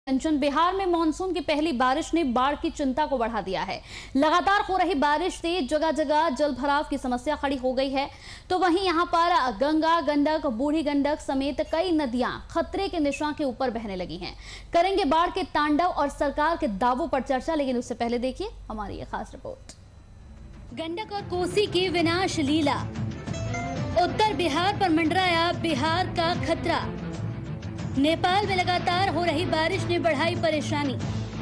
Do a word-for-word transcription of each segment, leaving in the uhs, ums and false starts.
बिहार में मानसून की पहली बारिश ने बाढ़ की चिंता को बढ़ा दिया है। लगातार हो रही बारिश से जगह जगह जल भराव की समस्या खड़ी हो गई है, तो वहीं यहां पर गंगा, गंडक, बूढ़ी गंडक समेत कई नदियां खतरे के निशान के ऊपर बहने लगी हैं। करेंगे बाढ़ के तांडव और सरकार के दावों पर चर्चा, लेकिन उससे पहले देखिए हमारी ये खास रिपोर्ट। गंडक और कोसी की विनाश लीला, उत्तर बिहार पर मंडराया बिहार का खतरा। नेपाल में लगातार हो रही बारिश ने बढ़ाई परेशानी।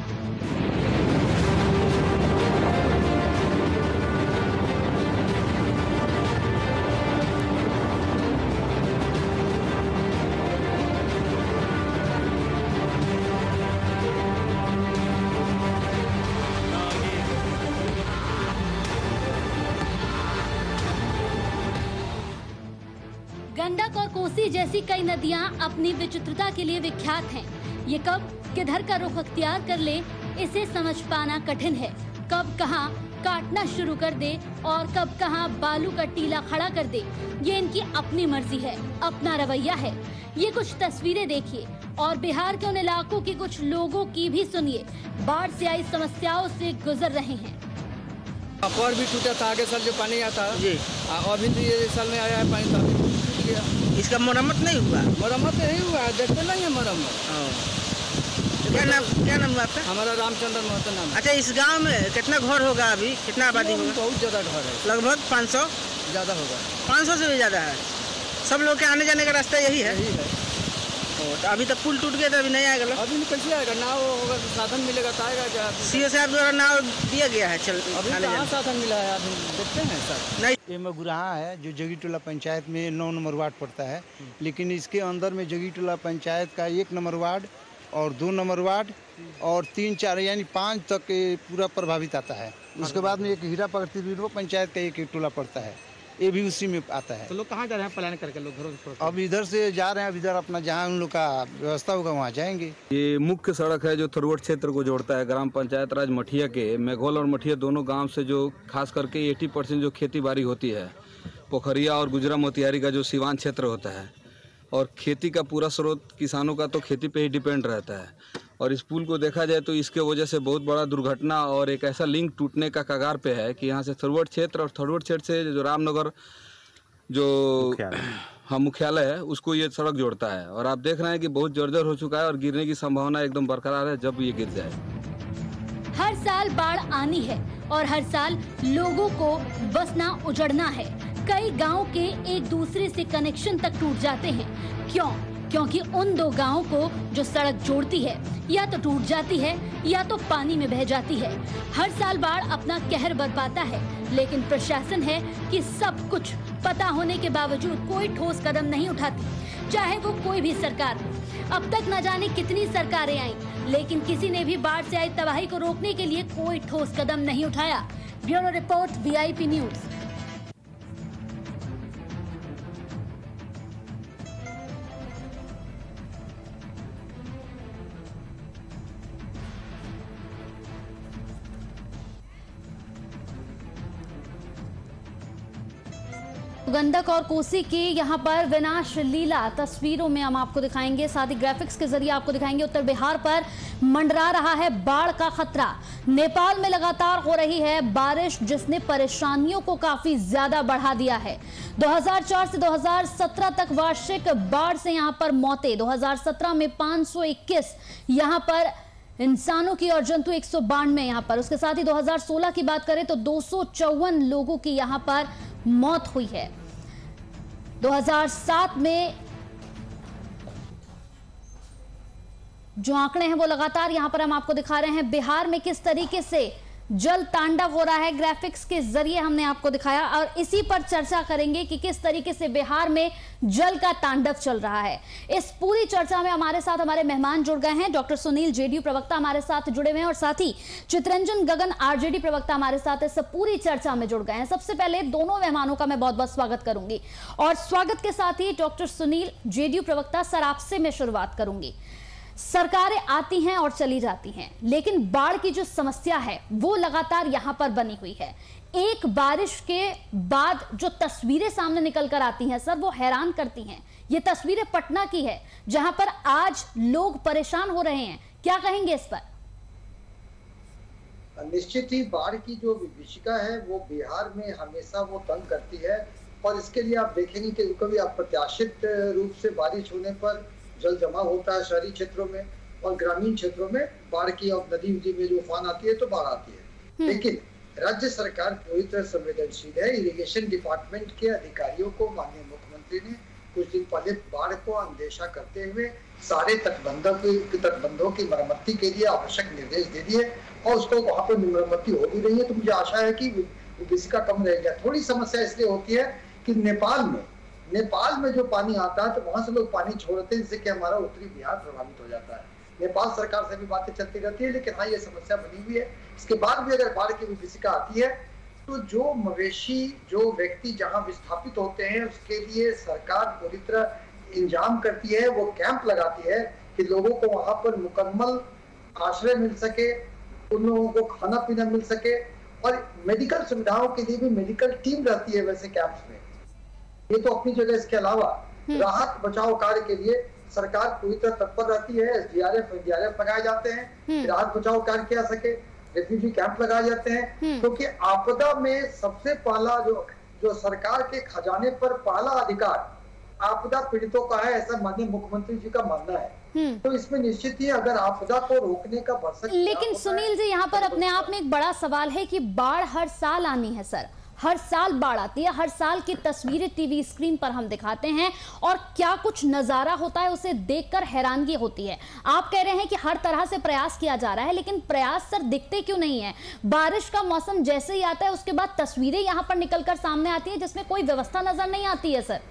गंडक और कोसी जैसी कई नदियां अपनी विचित्रता के लिए विख्यात हैं। ये कब किधर का रुख अख्तियार कर ले, इसे समझ पाना कठिन है। कब कहां काटना शुरू कर दे और कब कहां बालू का टीला खड़ा कर दे, ये इनकी अपनी मर्जी है, अपना रवैया है। ये कुछ तस्वीरें देखिए और बिहार के उन इलाकों के कुछ लोगों की भी सुनिए। बाढ़ से आई समस्याओं से गुजर रहे हैं। और भी टूटा था, आगे साल जो पानी आता जी, अभी तो ये साल में आया है पानी, तो अभी टूट गया। इसका मरम्मत नहीं हुआ? मरम्मत नहीं हुआ है, देखते नहीं है मरम्मत। क्या नाम क्या नाम हुआ आपका? हमारा रामचंद्र महतो नाम। अच्छा, इस गांव में कितना घर होगा अभी, कितना आबादी होगा? बहुत ज्यादा घर है, लगभग पाँच सौ ज्यादा होगा। पाँच सौ से भी ज्यादा है। सब लोग के आने जाने का रास्ता यही है? यही है। तो अभी तक पुल टूट गया, तो अभी नहीं आएगा लोग? अभी कैसे आएगा? नाव होगा तो साधन मिलेगा तो आएगा क्या? सीओ साहब द्वारा नाव दिया गया है, चल अभी कहाँ साधन मिला है? अभी देखते हैं सर। नहीं, ये मगुराहा है जो जगीटोला पंचायत में नौ नंबर वार्ड पड़ता है, लेकिन इसके अंदर में जगीटोला पंचायत का एक नंबर वार्ड और दो नंबर वार्ड और तीन चार यानी पाँच तक पूरा प्रभावित आता है। उसके बाद में एक हीरा पकड़ती पंचायत का एक, एक टोला पड़ता है, ये भी उसी में आता है। तो लोग कहाँ जा रहे हैं प्लान करके? लोग घरों से अब इधर से जा रहे हैं, अब इधर अपना जहाँ उन लोग का व्यवस्था होगा वहाँ जाएंगे। ये मुख्य सड़क है जो थरवट क्षेत्र को जोड़ता है ग्राम पंचायत राज मठिया के। मेघोल और मठिया दोनों गांव से जो खास करके अस्सी परसेंट जो खेती बाड़ी होती है, पोखरिया और गुजरा मोतिहारी का जो सीवान क्षेत्र होता है, और खेती का पूरा स्रोत किसानों का तो खेती पे ही डिपेंड रहता है। और इस पुल को देखा जाए तो इसके वजह से बहुत बड़ा दुर्घटना और एक ऐसा लिंक टूटने का कगार पे है कि यहाँ से थरवट क्षेत्र और थरवट क्षेत्र से जो रामनगर जो हाँ मुख्यालय है उसको ये सड़क जोड़ता है। और आप देख रहे हैं कि बहुत जर्जर हो चुका है और गिरने की संभावना एकदम बरकरार है जब ये गिर जाए। हर साल बाढ़ आनी है और हर साल लोगों को बसना उजड़ना है। कई गांव के एक दूसरे से कनेक्शन तक टूट जाते हैं। क्यों? क्योंकि उन दो गांवों को जो सड़क जोड़ती है या तो टूट जाती है या तो पानी में बह जाती है। हर साल बाढ़ अपना कहर बरपाता है, लेकिन प्रशासन है कि सब कुछ पता होने के बावजूद कोई ठोस कदम नहीं उठाती, चाहे वो कोई भी सरकार हो। अब तक न जाने कितनी सरकारें आई, लेकिन किसी ने भी बाढ़ से आई तबाही को रोकने के लिए कोई ठोस कदम नहीं उठाया। Bureau report, VIP news. Gandak और कोसी की यहां पर विनाश लीला तस्वीरों में हम आपको दिखाएंगे, साथ ही ग्राफिक्स के जरिए आपको दिखाएंगे। उत्तर बिहार पर मंडरा रहा है बाढ़ का खतरा। नेपाल में लगातार हो रही है बारिश, जिसने परेशानियों को काफी ज्यादा बढ़ा दिया है। दो हज़ार चार से दो हज़ार सत्रह तक वार्षिक बाढ़ से यहां पर मौतें दो हज़ार सत्रह में पाँच सौ इक्कीस यहां पर इंसानों की और जंतु एक सौ बानवे यहाँ पर। उसके साथ ही दो हज़ार सोलह की बात करें तो दो सौ चौवन लोगों की यहाँ पर मौत हुई है। दो हज़ार सात में जो आंकड़े हैं वो लगातार यहां पर हम आपको दिखा रहे हैं। बिहार में किस तरीके से जल तांडव हो रहा है, ग्राफिक्स के जरिए हमने आपको दिखाया, और इसी पर चर्चा करेंगे कि किस तरीके से बिहार में जल का तांडव चल रहा है। इस पूरी चर्चा में हमारे साथ हमारे मेहमान जुड़ गए हैं। डॉक्टर सुनील, जेडीयू प्रवक्ता हमारे साथ जुड़े हुए हैं, और साथ ही चित्रंजन गगन, आरजेडी प्रवक्ता हमारे साथ इस पूरी चर्चा में जुड़ गए हैं। सबसे पहले दोनों मेहमानों का मैं बहुत बहुत स्वागत करूंगी, और स्वागत के साथ ही डॉक्टर सुनील, जेडीयू प्रवक्ता, सर आपसे मैं शुरुआत करूंगी। सरकारें आती हैं और चली जाती हैं, लेकिन बाढ़ की जो समस्या है वो लगातार यहां पर बनी हुई है। एक बारिश के बाद जो तस्वीरें सामने निकल कर आती हैं सर, वो हैरान करती हैं। ये तस्वीरें पटना की है, जहां पर आज लोग परेशान हो रहे हैं क्या कहेंगे इस पर? निश्चित ही बाढ़ की जो विभीषिका है वो बिहार में हमेशा वो तंग करती है, और इसके लिए आप देखेंगे कि कभी अप्रत्याशित रूप से बारिश होने पर जल जमा होता है शहरी क्षेत्रों में, और ग्रामीण क्षेत्रों में बाढ़ की और नदी उदी में जो उफान आती है तो बाढ़ आती है। लेकिन राज्य सरकार पूरी तरह संवेदनशील है। इरिगेशन डिपार्टमेंट के अधिकारियों को माननीय मुख्यमंत्री ने कुछ दिन पहले बाढ़ को अनदेखा करते हुए सारे तटबंधों की तटबंधों की मरम्मती के लिए आवश्यक निर्देश दे दिए, और उसको वहां पर मरम्मती हो भी रही है। तो मुझे आशा है कि विभीषिका कम रहेगा। थोड़ी समस्या इसलिए होती है कि नेपाल में नेपाल में जो पानी आता है तो वहां से लोग पानी छोड़ते हैं, जिससे कि हमारा उत्तरी बिहार प्रभावित हो जाता है। नेपाल सरकार से भी बातें चलती रहती है, लेकिन हाँ ये समस्या बनी हुई है। इसके बाद भी अगर बाढ़ की विभीषिका आती है तो जो मवेशी जो व्यक्ति जहां विस्थापित होते हैं उसके लिए सरकार पूरी तरह इंतजाम करती है, वो कैंप लगाती है कि लोगों को वहां पर मुकम्मल आश्रय मिल सके, उन लोगों को खाना पीना मिल सके, और मेडिकल सुविधाओं के लिए भी मेडिकल टीम रहती है वैसे कैंप्स में। ये तो अपनी जगह। इसके अलावा राहत बचाव कार्य के लिए सरकार पूरी तरह तत्पर रहती है। S D R F N D R F लगाए जाते हैं, राहत बचाव कार्य किया सके, रेफ्यूजी कैंप लगाए जाते हैं, क्योंकि तो आपदा में सबसे पहला जो जो सरकार के खजाने पर पहला अधिकार आपदा पीड़ितों का है, ऐसा माननीय मुख्यमंत्री जी का मानना है। तो इसमें निश्चित ही अगर आपदा को रोकने का भरसक। लेकिन सुनील जी, यहाँ पर अपने आप में एक बड़ा सवाल है कि बाढ़ हर साल आनी है सर, हर साल बाढ़ आती है, हर साल की तस्वीरें टीवी स्क्रीन पर हम दिखाते हैं, और क्या कुछ नजारा होता है उसे देखकर हैरानगी होती है। आप कह रहे हैं कि हर तरह से प्रयास किया जा रहा है, लेकिन प्रयास सर दिखते क्यों नहीं है? बारिश का मौसम जैसे ही आता है उसके बाद तस्वीरें यहां पर निकलकर सामने आती है जिसमें कोई व्यवस्था नजर नहीं आती है सर।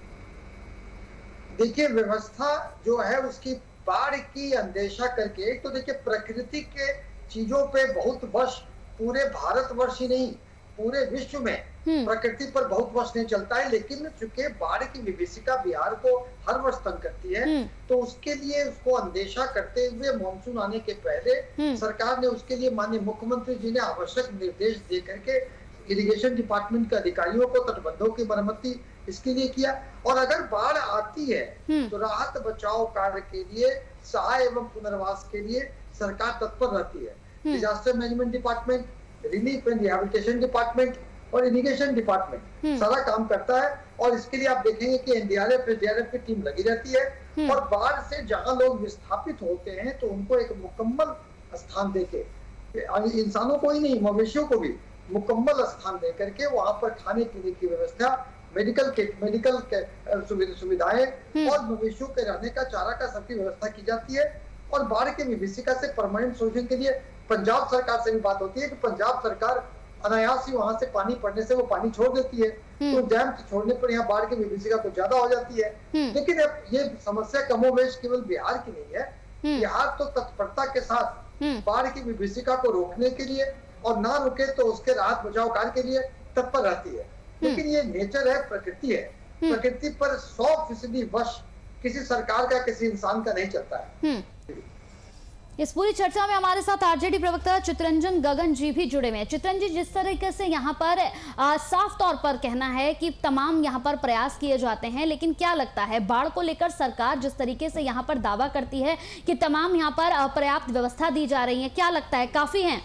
देखिए, व्यवस्था जो है उसकी बाढ़ की अनदेखा करके, एक तो देखिए प्रकृति के चीजों पे बहुत वर्ष, पूरे भारतवर्ष ही नहीं पूरे विश्व में प्रकृति पर बहुत वर्ष नहीं चलता है, लेकिन चूंकि बाढ़ की विभीषिका बिहार को हर वर्ष तंग करती है, तो उसके लिए उसको अनदेखा करते हुए मानसून आने के पहले सरकार ने उसके लिए माननीय मुख्यमंत्री जी ने आवश्यक निर्देश दे करके इरिगेशन डिपार्टमेंट के अधिकारियों को तटबंधों की मरम्मती इसके लिए किया। और अगर बाढ़ आती है तो राहत बचाव कार्य के लिए, सहाय एवं पुनर्वास के लिए सरकार तत्पर रहती है। Disaster management department, relief and rehabilitation department और इरिगेशन डिपार्टमेंट सारा काम करता है, और इसके लिए आप देखेंगे कि N D R F S D R F की टीम लगी रहती है, और बाढ़ से जहां लोग विस्थापित होते हैं तो उनको एक मुकम्मल स्थान देके, इंसानों को ही नहीं मवेशियों को भी मुकम्मल स्थान दे करके वहां पर खाने पीने की व्यवस्था, मेडिकल किट, मेडिकल सुविधाएं और मवेशियों के रहने का, चारा का सबकी व्यवस्था की जाती है। और बाढ़ के विभीषिका से परमानेंट सोल्यूशन के लिए पंजाब सरकार से भी बात होती है कि पंजाब सरकार अनायास ही वहां से पानी पड़ने से वो पानी छोड़ देती है, तो डैम छोड़ने पर यहाँ बाढ़ की विभीषिका कुछ ज्यादा हो जाती है। लेकिन अब ये समस्या कमोवेश केवल बिहार की नहीं है, बिहार तो तत्परता के साथ बाढ़ की विभीषिका को रोकने के लिए और ना रुके तो उसके राहत बचाव कार्य के लिए तत्पर रहती है। लेकिन ये नेचर है, प्रकृति है, प्रकृति पर सौ फीसदी वश किसी सरकार का, किसी इंसान का नहीं चलता है। इस पूरी चर्चा में हमारे साथ आरजेडी प्रवक्ता चितरंजन गगन जी भी जुड़े हुए हैं। चितरंजन जी, जिस तरीके से यहाँ पर आ, साफ तौर पर कहना है कि तमाम यहाँ पर प्रयास किए जाते हैं, लेकिन क्या लगता है बाढ़ को लेकर सरकार जिस तरीके से यहाँ पर दावा करती है कि तमाम यहाँ पर पर्याप्त व्यवस्था दी जा रही है, क्या लगता है काफी है?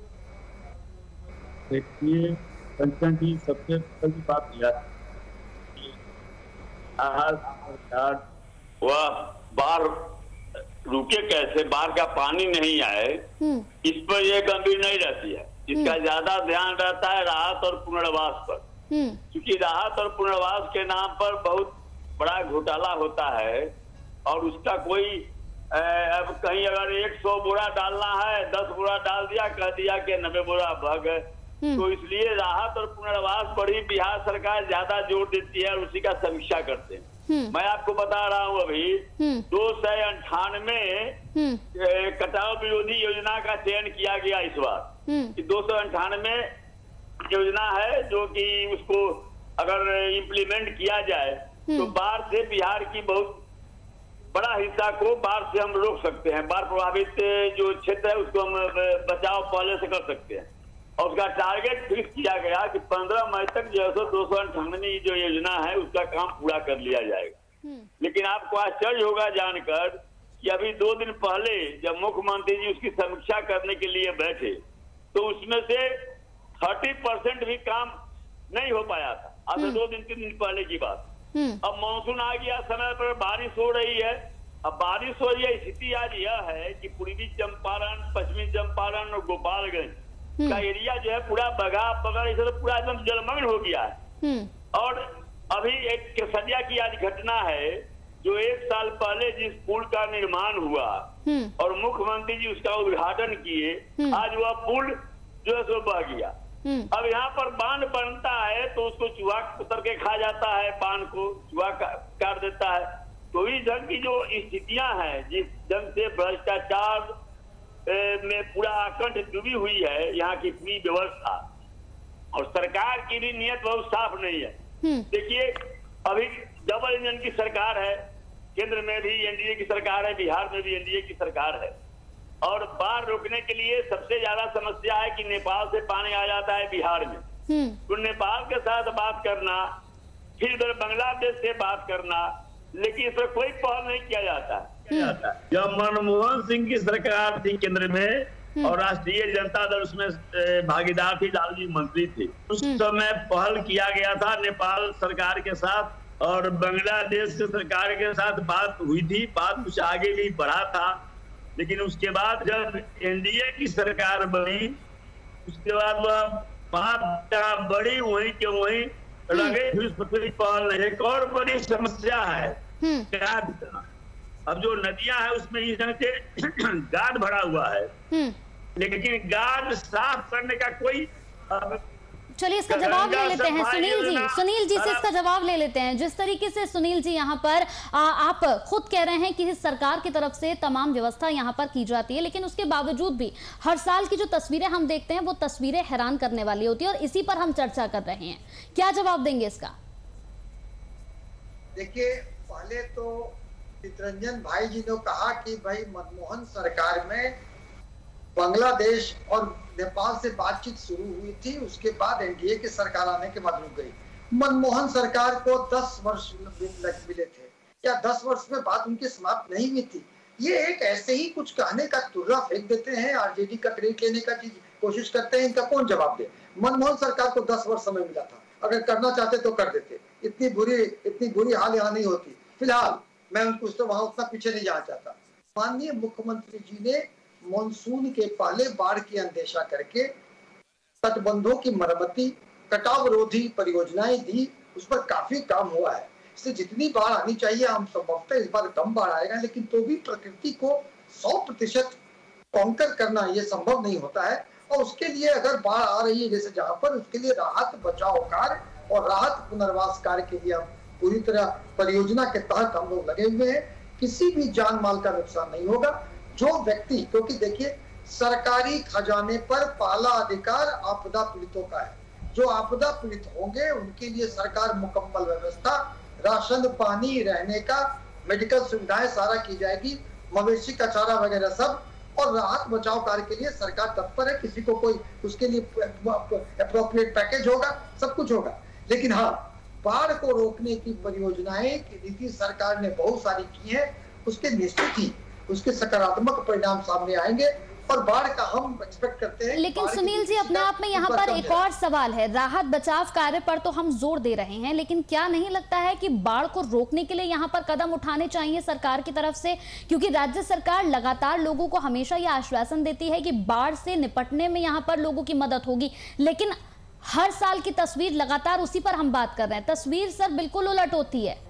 देखिए कंचन जी, सबसे पहली बात यह वह बाढ़ रुके कैसे, बाढ़ का पानी नहीं आए, इस पर ये गंभीर नहीं रहती है। इसका ज्यादा ध्यान रहता है राहत और पुनर्वास पर, क्योंकि राहत और पुनर्वास के नाम पर बहुत बड़ा घोटाला होता है, और उसका कोई अब कहीं अगर एक सौ बोरा डालना है, दस बोरा डाल दिया, कह दिया कि नब्बे बोरा भग, तो इसलिए राहत और पुनर्वास पर ही बिहार सरकार ज्यादा जोर देती है और उसी का समीक्षा करते हैं। मैं आपको बता रहा हूँ, अभी दो सौ अंठानवे कटाव विरोधी योजना का चयन किया गया इस बार, कि दो सौ अंठानवे योजना है जो कि उसको अगर इम्प्लीमेंट किया जाए तो बाढ़ से बिहार की बहुत बड़ा हिस्सा को बाढ़ से हम रोक सकते हैं। बाढ़ प्रभावित जो क्षेत्र है उसको हम बचाव पहले से कर सकते हैं, और उसका टारगेट फिक्स किया गया कि पंद्रह मई तक जो है दो सौ अंठानवे जो योजना है उसका काम पूरा कर लिया जाएगा। लेकिन आपको आश्चर्य होगा जानकर कि अभी दो दिन पहले जब मुख्यमंत्री जी उसकी समीक्षा करने के लिए बैठे तो उसमें से थर्टी परसेंट भी काम नहीं हो पाया था। आज दो दिन तीन दिन पहले की बात। अब मानसून आ गया, समय पर बारिश हो रही है। अब बारिश हो रही है, स्थिति आज यह है कि पूर्वी चंपारण, पश्चिमी चंपारण और गोपालगंज का एरिया जो है पूरा बगा बगा इसे तो पूरा एकदम जलमग्न हो गया है। और अभी एक केसरिया की आज घटना है, जो एक साल पहले जिस पुल का निर्माण हुआ और मुख्यमंत्री जी उसका उद्घाटन किए, आज वह पुल जो है सो बह गया। अब यहाँ पर बांध बनता है तो उसको चूहा उतर के खा जाता है, बांध को चूहा काट देता है। तो इस ढंग की जो स्थितियां हैं, जिस ढंग से भ्रष्टाचार में पूरा आकंठ डूबी हुई है यहाँ की पूरी व्यवस्था, और सरकार की भी नीयत बहुत साफ नहीं है। देखिए अभी डबल इंजन की सरकार है, केंद्र में भी एनडीए की सरकार है, बिहार में भी एनडीए की सरकार है, और बाढ़ रोकने के लिए सबसे ज्यादा समस्या है कि नेपाल से पानी आ जाता है बिहार में, तो नेपाल के साथ बात करना, फिर उधर बांग्लादेश से बात करना, लेकिन इस पर कोई पहल नहीं किया जाता है। जब मनमोहन सिंह की सरकार थी केंद्र में और राष्ट्रीय जनता दल उसमें भागीदार थी, लालू जी मंत्री थे, उस समय पहल किया गया था नेपाल सरकार के साथ और बांग्लादेश की सरकार के साथ बात हुई थी, बात कुछ आगे भी बढ़ा था। लेकिन उसके बाद जब एनडीए की सरकार बनी, उसके बाद वह बात जहाँ बड़ी वहीं के वहीं लगे, फिर उस पर कोई पहल नहीं। एक और बड़ी समस्या है गाद। अब जो नदियां हैं उसमें इस ढंग से गाद भरा हुआ है, लेकिन गाद साफ करने का कोई चलिए इसका जवाब ले लेते हैं सुनील जी सुनील जी से इसका जवाब ले लेते हैं। जिस तरीके से सुनील जी यहाँ पर आ, आप खुद कह रहे हैं कि सरकार की तरफ से तमाम व्यवस्था यहाँ पर की जाती है, लेकिन उसके बावजूद भी हर साल की जो तस्वीरें हम देखते हैं वो तस्वीरें हैरान करने वाली होती है, और इसी पर हम चर्चा कर रहे हैं। क्या जवाब देंगे इसका? देखिए, पहले तो चितरंजन भाई जी ने कहा कि भाई मनमोहन सरकार में बांग्लादेश और नेपाल से बातचीत शुरू हुई थी, उसके बाद एनडीए की सरकार आने के बाद रुक गई। मनमोहन सरकार को दस वर्ष मिले थे, या दस वर्ष में बात उनकी समाप्त नहीं हुई थी। ये एक ऐसे ही कुछ कहने का तुर्रा फेंक देते हैं, आरजेडी का क्रेडिट लेने का कोशिश करते हैं, इनका कौन जवाब दे? मनमोहन सरकार को दस वर्ष समय मिला था, अगर करना चाहते तो कर देते। इतनी बुरी इतनी बुरी हाल यहाँ नहीं होती। फिलहाल मैं उनको तो वहां उतना पीछे नहीं जाना चाहता। माननीय मुख्यमंत्री जी ने मानसून के पहले बाढ़ की अनदेखा करके तटबंधों की मरम्मती, कटाव रोधी परियोजनाएं दी, उस पर काफी काम हुआ है। इससे जितनी बाढ़ आनी चाहिए हम संभवतः इस बार कम बाढ़ आएगा, लेकिन तो भी प्रकृति को सौ प्रतिशत कॉन्कर करना ये संभव नहीं होता है। और उसके लिए अगर बाढ़ आ रही है जैसे जहां पर, उसके लिए राहत बचाव कार्य और राहत पुनर्वास कार्य के लिए हम पूरी तरह परियोजना के तहत हम लोग लगे हुए हैं। किसी भी जान माल का नुकसान नहीं होगा। जो व्यक्ति, क्योंकि देखिए सरकारी खजाने पर पहला अधिकार आपदा पीड़ितों का है, जो आपदा पीड़ित होंगे उनके लिए सरकार मुकम्मल व्यवस्था, राशन, पानी, रहने का, मेडिकल सुविधाएं सारा की जाएगी, मवेशी का चारा वगैरह सब, और राहत बचाव कार्य के लिए सरकार तत्पर है। किसी को कोई उसके लिए अप्रोप्रिएट पैकेज होगा, सब कुछ होगा। लेकिन हाँ, बाढ़ को रोकने की परियोजनाएं की नीति सरकार ने बहुत सारी की है, उसके निश्चित ही उसके सकारात्मक परिणाम सामने आएंगे और बाढ़ का हम एक्सपेक्ट करते हैं। लेकिन सुनील जी, अपने आप में यहाँ पर एक और सवाल है। राहत बचाव कार्य पर तो हम जोर दे रहे हैं, लेकिन क्या नहीं लगता है कि बाढ़ को रोकने के लिए यहाँ पर कदम उठाने चाहिए सरकार की तरफ से? क्योंकि राज्य सरकार लगातार लोगों को हमेशा यह आश्वासन देती है कि बाढ़ से निपटने में यहाँ पर लोगों की मदद होगी, लेकिन हर साल की तस्वीर लगातार उसी पर हम बात कर रहे हैं। तस्वीर सर बिल्कुल उलट होती है।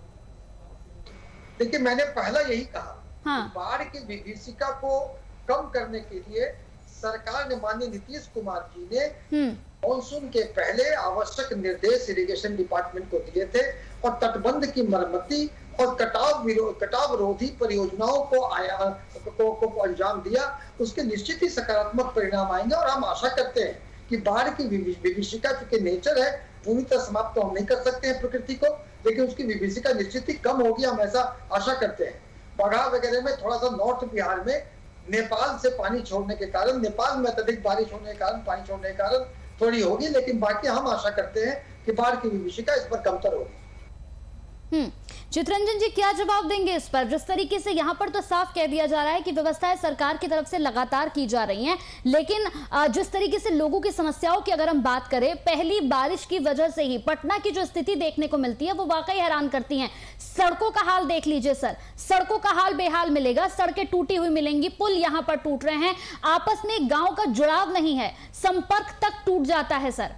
देखिए, मैंने पहला यही कहा, हाँ। बाढ़ की विभीषिका को कम करने के लिए सरकार ने, माननीय नीतीश कुमार जी ने मानसून के पहले आवश्यक निर्देश इरिगेशन डिपार्टमेंट को दिए थे और तटबंध की मरम्मती और कटाव कटाव रोधी परियोजनाओं को आया को, को, को अंजाम दिया। उसके निश्चित ही सकारात्मक परिणाम आएंगे और हम आशा करते हैं कि बाढ़ की विभीषिका चूंकि नेचर है, पूरी तरह समाप्त तो हम नहीं कर सकते हैं प्रकृति को, लेकिन उसकी विभीषिका निश्चित ही कम होगी, हम ऐसा आशा करते हैं। बगहा वगैरह में थोड़ा सा नॉर्थ बिहार में नेपाल से पानी छोड़ने के कारण, नेपाल में अत्यधिक बारिश होने के कारण, पानी छोड़ने के कारण थोड़ी होगी, लेकिन बाकी हम आशा करते हैं कि बाढ़ की विभीषिका इस पर कमतर होगी। हम्म चित्रंजन जी क्या जवाब देंगे इस पर? जिस तरीके से यहाँ पर तो साफ कह दिया जा रहा है कि व्यवस्थाएं सरकार की तरफ से लगातार की जा रही हैं, लेकिन जिस तरीके से लोगों की समस्याओं की अगर हम बात करें, पहली बारिश की वजह से ही पटना की जो स्थिति देखने को मिलती है वो वाकई हैरान करती है। सड़कों का हाल देख लीजिए सर, सड़कों का हाल बेहाल मिलेगा, सड़कें टूटी हुई मिलेंगी, पुल यहाँ पर टूट रहे हैं, आपस में गाँव का जुड़ाव नहीं है, संपर्क तक टूट जाता है सर।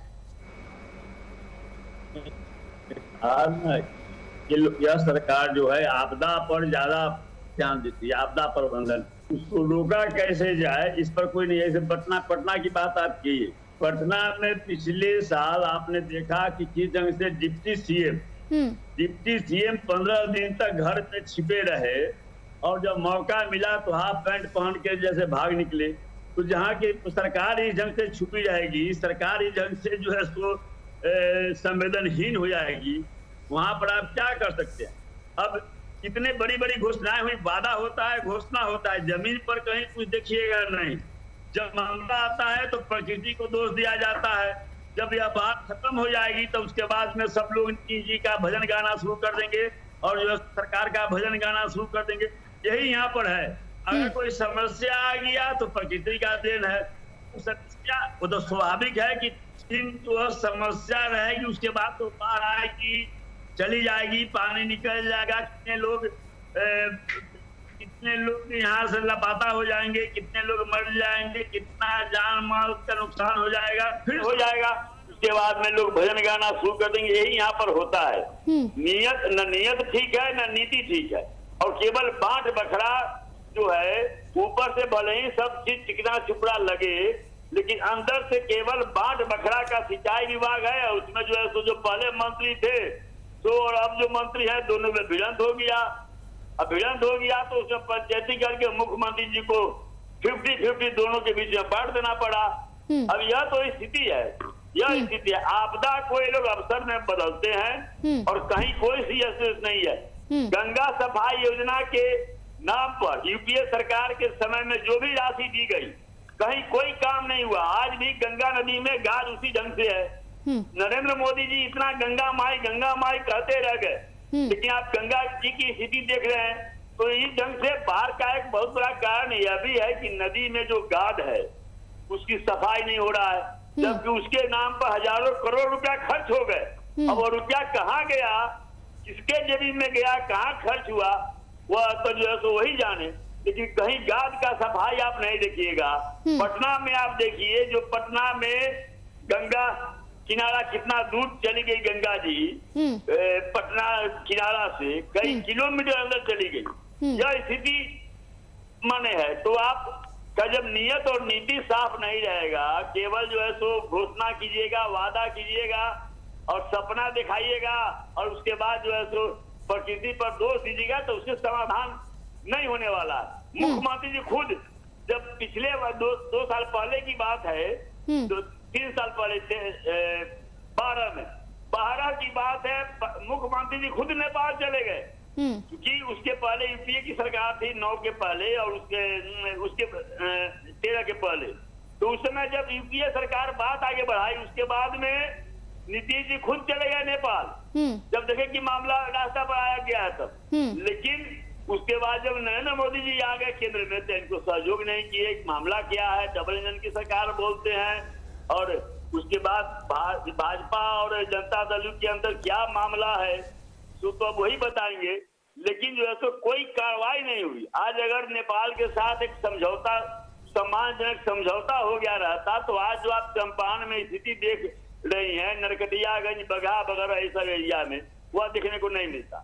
यह सरकार जो है आपदा पर ज्यादा ध्यान देती है, आपदा प्रबंधन, उसको रोका कैसे जाए इस पर कोई नहीं है। जैसे पटना पटना की बात आप की, पटना में पिछले साल आपने देखा कि किस ढंग से डिप्टी सीएम डिप्टी सीएम पंद्रह दिन तक घर में छिपे रहे और जब मौका मिला तो हाफ पैंट पहन के जैसे भाग निकले। तो जहाँ की सरकार इस ढंग से छुपी रहेगी, सरकार इस ढंग से जो है सो संवेदनहीन हो जाएगी, वहां पर आप क्या कर सकते हैं? अब कितने बड़ी बड़ी घोषणाएं हुई, वादा होता है, घोषणा होता है, जमीन पर कहीं कुछ देखिएगा नहीं। जब मामला आता है तो प्रकृति को दोष दिया जाता है, जब यह बात खत्म हो जाएगी तो उसके बाद में सब लोग जी का भजन गाना शुरू कर देंगे और जो सरकार का भजन गाना शुरू कर देंगे। यही यहाँ पर है, अगर कोई समस्या आ गया तो प्रकृति का देन है, समस्या वो तो स्वाभाविक है कि जो समस्या रहेगी उसके बाद तो बाढ़ आएगी, चली जाएगी, पानी निकल जाएगा, कितने लोग ए, कितने लोग यहाँ से लापता हो जाएंगे, कितने लोग मर जाएंगे, कितना जान माल का नुकसान हो जाएगा, फिर हो जाएगा। उसके बाद में लोग भजन गाना शुरू कर देंगे। यही यहाँ पर होता है। नियत न नियत ठीक है न नीति ठीक है, और केवल बांट बखरा जो है ऊपर से भले ही सब चीज चिकना चुपड़ा लगे, लेकिन अंदर से केवल बांट बखरा का सिंचाई विभाग है। उसमें जो है तो जो पहले मंत्री थे तो और अब जो मंत्री है दोनों में भिड़ंत हो गया। अब भिड़ंत हो गया तो उसमें पंचायती करके मुख्यमंत्री जी को फिफ्टी फिफ्टी दोनों के बीच में बांट देना पड़ा। अब यह तो स्थिति है, यह स्थिति है। आपदा को ये लोग अवसर में बदलते हैं और कहीं कोई सीरियसनेस नहीं है। गंगा सफाई योजना के नाम पर यूपीए सरकार के समय में जो भी राशि दी गई, कहीं कोई काम नहीं हुआ। आज भी गंगा नदी में गाद उसी ढंग से है। नरेंद्र मोदी जी इतना गंगा माई गंगा माई कहते रह गए, लेकिन आप गंगा जी की स्थिति देख रहे हैं तो इस ढंग से बाढ़ का एक बहुत बड़ा कारण यह भी है कि नदी में जो गाद है उसकी सफाई नहीं हो रहा है, जबकि उसके नाम पर हजारों करोड़ रुपया खर्च हो गए। अब वो रुपया कहाँ गया, किसके जेबी में गया, कहाँ खर्च हुआ, वह तो जो है तो वही जाने। लेकिन कहीं गाद का सफाई आप नहीं देखिएगा। पटना में आप देखिए, जो पटना में गंगा किनारा कितना दूर चली गई गंगा जी, पटना किनारा से कई किलोमीटर अंदर चली गई। यह स्थिति माने है। तो आप का जब नियत और नीति साफ नहीं रहेगा, केवल जो है सो घोषणा कीजिएगा, वादा कीजिएगा और सपना दिखाइएगा और उसके बाद जो है सो प्रकृति पर दोष दीजिएगा, तो उससे समाधान नहीं होने वाला। मुख्यमंत्री जी खुद जब पिछले दो, दो साल पहले की बात है, तो तीन साल पहले बारह में बारह की बात है, मुख्यमंत्री जी खुद नेपाल चले गए, क्योंकि उसके पहले यूपीए की सरकार थी नौ के पहले और उसके उसके तेरह के पहले। तो उस समय जब यूपीए सरकार बात आगे बढ़ाई, उसके बाद में नीतीश जी खुद चले गए नेपाल, जब देखे कि मामला रास्ता पर आया गया है तब। लेकिन उसके बाद जब नरेंद्र मोदी जी आ गए केंद्र में तो इनको सहयोग नहीं किए। मामला क्या है, डबल इंजन की सरकार बोलते हैं, और उसके बाद भाजपा और जनता दल के अंदर क्या मामला है तो तो अब वही बताएंगे। लेकिन जो है तो कोई कार्रवाई नहीं हुई। आज अगर नेपाल के साथ एक समझौता, सम्मानजनक समझौता हो गया रहता तो आज जो आप चंपारण में स्थिति देख रही है, नरकटियागंज, बगहा वगैरह ऐसा एरिया में, वह देखने को नहीं मिलता।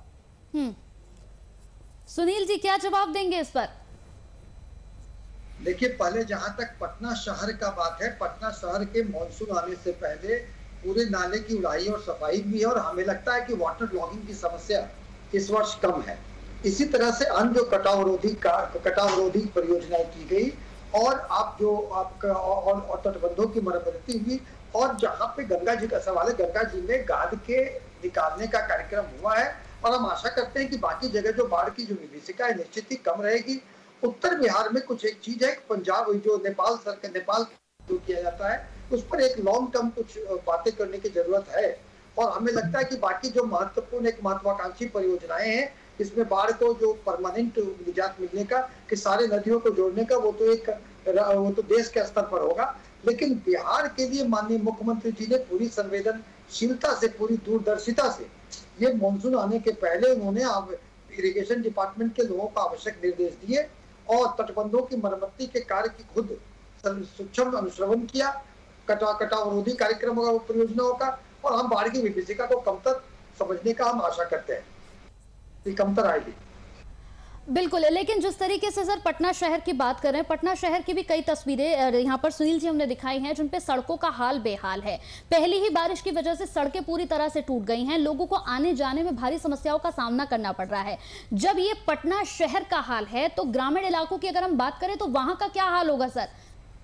सुनील जी क्या जवाब देंगे इस पर? देखिए, पहले जहां तक पटना शहर का बात है, पटना शहर के मानसून आने से पहले पूरे नाले की उड़ाई और सफाई भी है और हमें लगता है कि वाटर लॉगिंग की समस्या इस वर्ष कम है। इसी तरह से अन्य जो कटाव रोधी कटाव रोधी परियोजनाएं की गई और आप जो आपका और, और तटबंधों की मरम्मती हुई, और जहाँ पे गंगा जी का सवाल है, गंगा जी में गाद के निकालने का कार्यक्रम हुआ है और हम आशा करते हैं कि बाकी जगह जो बाढ़ की जो विभीषिका है निश्चित ही कम रहेगी। उत्तर बिहार में कुछ एक चीज है, पंजाब जो नेपाल सरकार नेपाल जो किया जाता है उस पर एक लॉन्ग टर्म कुछ बातें करने की जरूरत है। और हमें लगता है कि बाकी जो महत्वपूर्ण एक महत्वाकांक्षी परियोजनाएं हैं इसमें बाढ़ को जो परमानेंट निजात मिलने का कि सारे नदियों को जोड़ने का वो तो एक वो तो देश के स्तर पर होगा, लेकिन बिहार के लिए माननीय मुख्यमंत्री जी ने पूरी संवेदनशीलता से, पूरी दूरदर्शिता से ये मानसून आने के पहले उन्होंने अब इरिगेशन डिपार्टमेंट के लोगों को आवश्यक निर्देश दिए और तटबंधों की मरम्मती के कार्य की खुद सूक्ष्म अनुश्रवण किया, कटा कटावरोधी कार्यक्रम होगा परियोजनाओं का, और हम बाढ़ की विभीषिका को कमतर समझने का हम आशा करते हैं कि कमतर आएगी। बिल्कुल, लेकिन जिस तरीके से सर पटना शहर की बात कर रहे हैं, पटना शहर की भी कई तस्वीरें यहाँ पर सुनील जी हमने दिखाई हैं जिन पे सड़कों का हाल बेहाल है। पहली ही बारिश की वजह से सड़कें पूरी तरह से टूट गई हैं, लोगों को आने जाने में भारी समस्याओं का सामना करना पड़ रहा है। जब ये पटना शहर का हाल है तो ग्रामीण इलाकों की अगर हम बात करें तो वहां का क्या हाल होगा सर?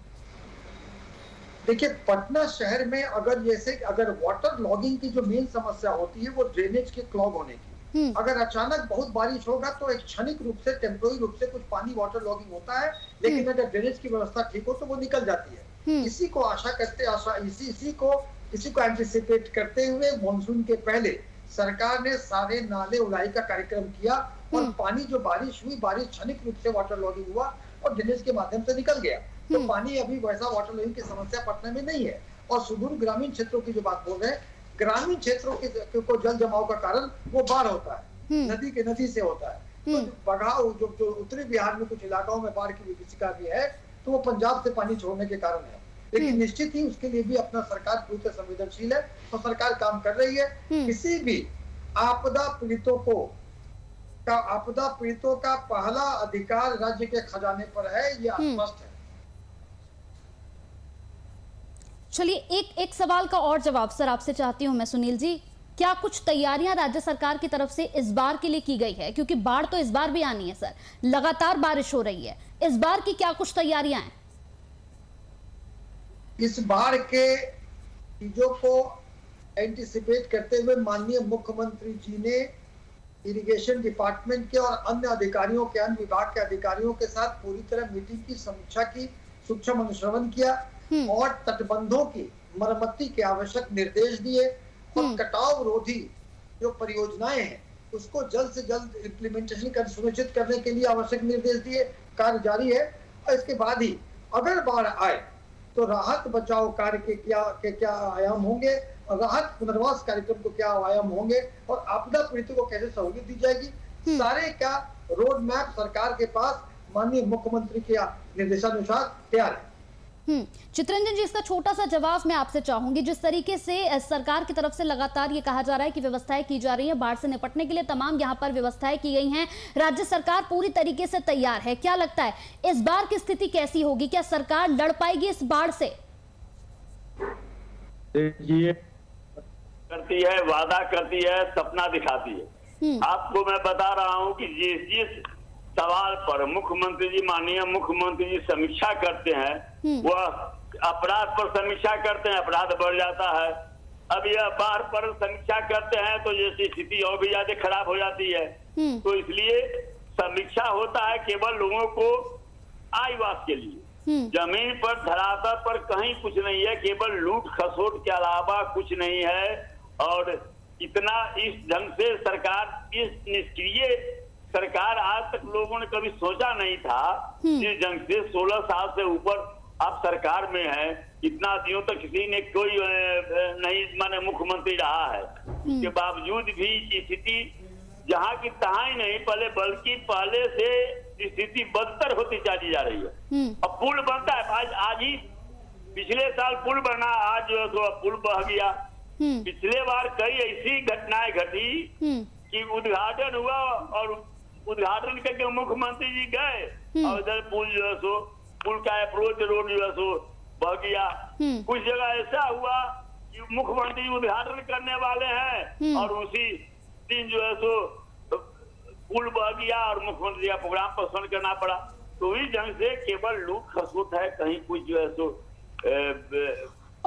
देखिए, पटना शहर में अगर जैसे अगर वाटर लॉगिंग की जो मेन समस्या होती है वो ड्रेनेज के क्लॉग होने की, अगर अचानक बहुत बारिश होगा तो एक क्षणिक रूप से टेम्पोररी रूप से कुछ पानी वाटर लॉगिंग होता है, लेकिन अगर ड्रेनेज की व्यवस्था ठीक हो तो वो निकल जाती है। इसी को आशा करते आशा इसी इसी को इसी को एंटिसिपेट करते हुए मानसून के पहले सरकार ने सारे नाले उड़ाई का कार्यक्रम किया और पानी जो बारिश हुई, बारिश क्षणिक रूप से वाटर लॉगिंग हुआ और ड्रेनेज के माध्यम से निकल गया। तो पानी अभी वैसा वाटर लॉगिंग की समस्या पटना में नहीं है। और सुदूर ग्रामीण क्षेत्रों की जो बात बोल रहे हैं, ग्रामीण क्षेत्रों के को जल जमाव का कारण वो बाढ़ होता है, नदी के नदी से होता है। तो बगाव जो, जो उत्तरी बिहार में कुछ इलाकाओं में बाढ़ की विभीषिका भी है तो वो पंजाब से पानी छोड़ने के कारण है, लेकिन निश्चित ही उसके लिए भी अपना सरकार पूरी तरह संवेदनशील है तो सरकार काम कर रही है। किसी भी आपदा पीड़ितों को का आपदा पीड़ितों का पहला अधिकार राज्य के खजाने पर है, ये स्पष्ट है। चलिए, एक एक सवाल का और जवाब सर आपसे चाहती हूं मैं सुनील जी, क्या कुछ तैयारियां राज्य सरकार की तरफ से इस बार के लिए की गई है? क्योंकि बाढ़ तो इस बार भी आनी है सर, लगातार बारिश हो रही है, इस बार की क्या कुछ तैयारियां हैं? इस बार के चीजों को एंटिसिपेट करते हुए माननीय मुख्यमंत्री जी ने इरिगेशन डिपार्टमेंट के और अन्य अधिकारियों के अन्य विभाग के अधिकारियों के साथ पूरी तरह मीटिंग की, समीक्षा की, सूक्ष्म अनुश्रवण किया और तटबंधों की मरम्मती के आवश्यक निर्देश दिए और कटाव रोधी जो परियोजनाएं हैं उसको जल्द से जल्द इम्प्लीमेंटेशन कर सुनिश्चित करने के लिए आवश्यक निर्देश दिए। कार्य जारी है और इसके बाद ही अगर बाढ़ आए तो राहत बचाव कार्य के क्या के क्या आयाम होंगे और राहत पुनर्वास कार्यक्रम को क्या आयाम होंगे और आपदा पीड़ितों को कैसे सहूलियत दी जाएगी, सारे का रोड मैप सरकार के पास माननीय मुख्यमंत्री के निर्देशानुसार तैयार है। हम्म चित्रंजन जी, इसका छोटा सा जवाब मैं आपसे चाहूंगी। जिस तरीके से सरकार की तरफ से लगातार ये कहा जा रहा है कि व्यवस्थाएं की जा रही है, बाढ़ से निपटने के लिए तमाम यहाँ पर व्यवस्थाएं की गई हैं, राज्य सरकार पूरी तरीके से तैयार है, क्या लगता है इस बार की स्थिति कैसी होगी? क्या सरकार लड़ पाएगी इस बाढ़ से? देखिए, करती है, वादा करती है, सपना दिखाती है। आपको मैं बता रहा हूँ कि जिस जिस सवाल पर मुख्यमंत्री जी माननीय मुख्यमंत्री जी समीक्षा करते हैं वह अपराध पर समीक्षा करते हैं, अपराध बढ़ जाता है। अब यह बाढ़ पर समीक्षा करते हैं तो ये स्थिति और भी ज्यादा खराब हो जाती है। तो इसलिए समीक्षा होता है केवल लोगों को आयवास के लिए, जमीन पर धरातल पर कहीं कुछ नहीं है, केवल लूट खसोट के अलावा कुछ नहीं है। और इतना इस ढंग से सरकार, इस निष्क्रिय सरकार आज तक लोगों ने कभी सोचा नहीं था। जिस ढंग से सोलह साल से ऊपर आप सरकार में है, इतना दिनों तक किसी ने कोई नहीं माने मुख्यमंत्री रहा है, उसके बावजूद भी स्थिति जहाँ की तहाँ ही नहीं, पहले बल्कि पहले से स्थिति बदतर होती चली जा रही है। अब पुल बनता है, आज आज ही पिछले साल पुल बना, आज जो है तो पुल बह गया। पिछले बार कई ऐसी घटनाएं घटी कि उद्घाटन हुआ और उद्घाटन करके मुख्यमंत्री जी गए और इधर पुल जो है सो पुल का अप्रोच रोड जो है सो बह गया। कुछ जगह ऐसा हुआ कि मुख्यमंत्री उद्घाटन करने वाले हैं और उसी दिन जो है सो पुल बह गया और मुख्यमंत्री का प्रोग्राम पोस्टपोन करना पड़ा। तो इस ढंग से केवल लूट खसोट है, कहीं कुछ जो है सो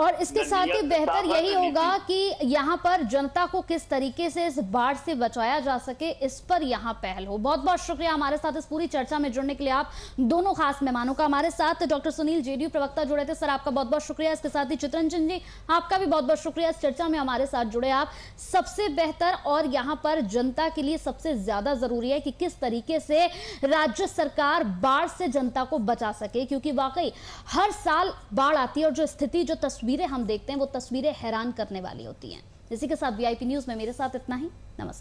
और इसके साथ ही बेहतर यही होगा कि यहाँ पर जनता को किस तरीके से इस बाढ़ से बचाया जा सके, इस पर यहाँ पहल हो। बहुत बहुत शुक्रिया हमारे साथ इस पूरी चर्चा में जुड़ने के लिए आप दोनों खास मेहमानों का। हमारे साथ डॉक्टर सुनील जेडीयू प्रवक्ता जुड़े थे, सर आपका बहुत बहुत शुक्रिया। इसके साथ ही चितरंजन जी आपका भी बहुत बहुत शुक्रिया, इस चर्चा में हमारे साथ जुड़े आप। सबसे बेहतर और यहाँ पर जनता के लिए सबसे ज्यादा जरूरी है कि किस तरीके से राज्य सरकार बाढ़ से जनता को बचा सके, क्योंकि वाकई हर साल बाढ़ आती है और जो स्थिति, जो तस्वीरें हम देखते हैं वो तस्वीरें हैरान करने वाली होती हैं। इसी के साथ वीआईपी न्यूज में मेरे साथ इतना ही। नमस्कार।